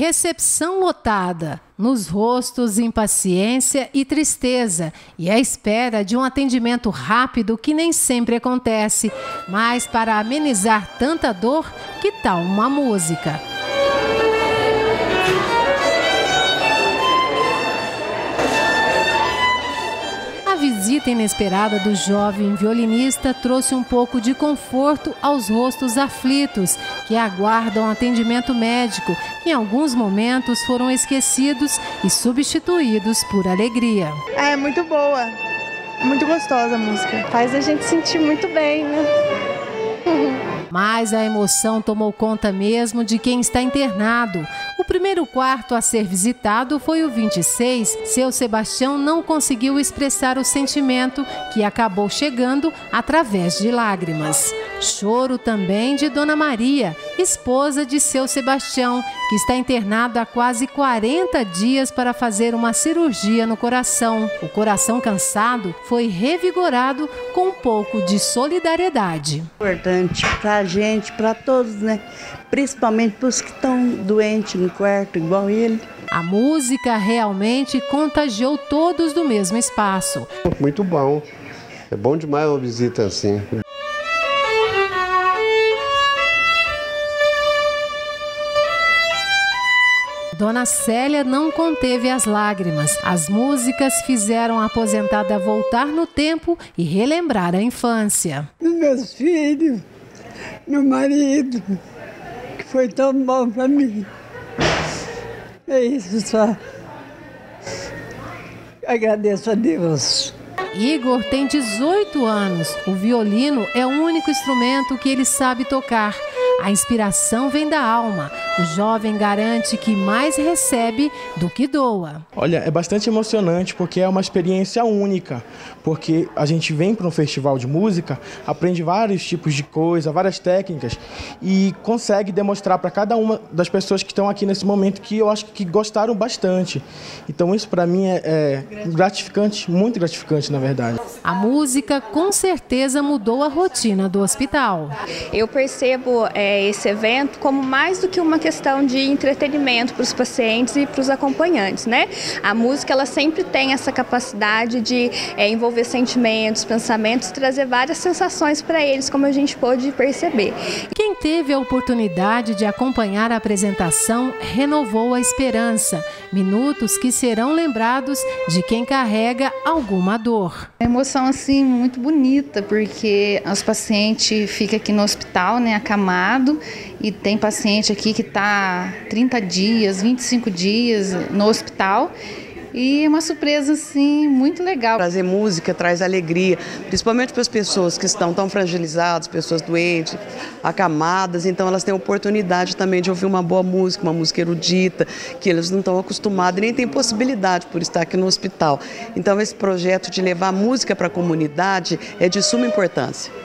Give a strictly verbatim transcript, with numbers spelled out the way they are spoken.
Recepção lotada, nos rostos impaciência e tristeza e a espera de um atendimento rápido que nem sempre acontece. Mas para amenizar tanta dor, que tal uma música? A visita inesperada do jovem violinista trouxe um pouco de conforto aos rostos aflitos que aguardam atendimento médico, que em alguns momentos foram esquecidos e substituídos por alegria. É muito boa, muito gostosa a música. Faz a gente sentir muito bem, né? Mas a emoção tomou conta mesmo de quem está internado. O primeiro quarto a ser visitado foi o vinte e seis. Seu Sebastião não conseguiu expressar o sentimento que acabou chegando através de lágrimas. Choro também de Dona Maria, esposa de seu Sebastião, que está internado há quase quarenta dias para fazer uma cirurgia no coração. O coração cansado foi revigorado com um pouco de solidariedade. Importante para a gente, para todos, né? Principalmente para os que estão doentes no quarto, igual ele. A música realmente contagiou todos do mesmo espaço. Muito bom. É bom demais uma visita assim. Dona Célia não conteve as lágrimas. As músicas fizeram a aposentada voltar no tempo e relembrar a infância. Dos meus filhos, meu marido, que foi tão bom para mim. É isso só. Agradeço a Deus. Igor tem dezoito anos. O violino é o único instrumento que ele sabe tocar. A inspiração vem da alma. O jovem garante que mais recebe do que doa. Olha, é bastante emocionante porque é uma experiência única. Porque a gente vem para um festival de música, aprende vários tipos de coisa, várias técnicas e consegue demonstrar para cada uma das pessoas que estão aqui nesse momento que eu acho que gostaram bastante. Então isso para mim é, é gratificante, muito gratificante na verdade. A música com certeza mudou a rotina do hospital. Eu percebo é, esse evento como mais do que uma questão de entretenimento para os pacientes e para os acompanhantes, né? A música ela sempre tem essa capacidade de é, envolver sentimentos, pensamentos, trazer várias sensações para eles, como a gente pôde perceber. Quem teve a oportunidade de acompanhar a apresentação renovou a esperança. Minutos que serão lembrados de quem carrega alguma dor. É uma emoção assim muito bonita, porque os pacientes ficam aqui no hospital, né, acamado, e tem paciente aqui que está trinta dias, vinte e cinco dias no hospital. E uma surpresa assim muito legal. Trazer música traz alegria, principalmente para as pessoas que estão tão fragilizadas, pessoas doentes, acamadas, então elas têm a oportunidade também de ouvir uma boa música, uma música erudita, que eles não estão acostumados e nem têm possibilidade por estar aqui no hospital. Então esse projeto de levar música para a comunidade é de suma importância.